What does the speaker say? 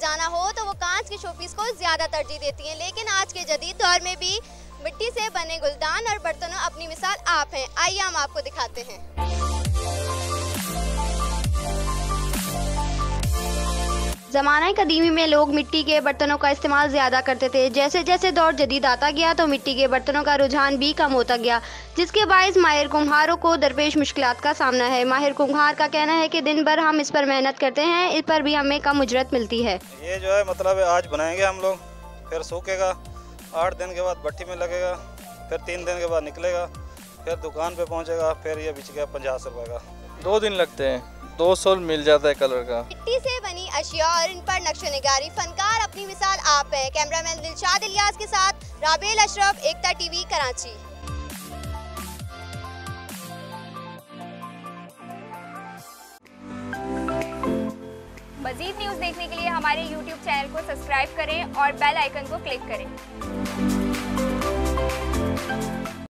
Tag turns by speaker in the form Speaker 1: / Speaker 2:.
Speaker 1: सजाना हो तो वो कांच के शोपीस को ज़्यादा तरजीह देती हैं, लेकिन आज के जदीद दौर में भी मिट्टी से बने गुलदान और बर्तनों अपनी मिसाल आप हैं। आइए हम आपको दिखाते हैं। ज़माना कदीमी में लोग मिट्टी के बर्तनों का इस्तेमाल ज़्यादा करते थे। जैसे जैसे दौर जदीद आता गया तो मिट्टी के बर्तनों का रुझान भी कम होता गया, जिसके बायस माहिर कुम्हारों को दरपेश मुश्किलात का सामना है। माहिर कुम्हार का कहना है कि दिन भर हम इस पर मेहनत करते हैं, इस पर भी हमें कम उजरत मिलती है।
Speaker 2: ये जो है मतलब आज बनाएंगे हम लोग, फिर सूखेगा, 8 दिन के बाद भट्टी में लगेगा, फिर 3 दिन के बाद निकलेगा, फिर दुकान पे पहुंचेगा, फिर ये बिच गया 50 रुपए का।
Speaker 3: 2 दिन लगते हैं, 200 मिल जाता है कलर का।
Speaker 1: मिट्टी से बनी अशिया और इन पर नक्शोनिगारी फनकार अपनी मिसाल आप हैं। कैमरामैन दिलशाद इलियास के साथ राबेल अशरफ, एकता टीवी, कराची।
Speaker 4: मज़ीद न्यूज़ देखने के लिए हमारे YouTube चैनल को सब्सक्राइब करें और बेल आइकन को क्लिक करें।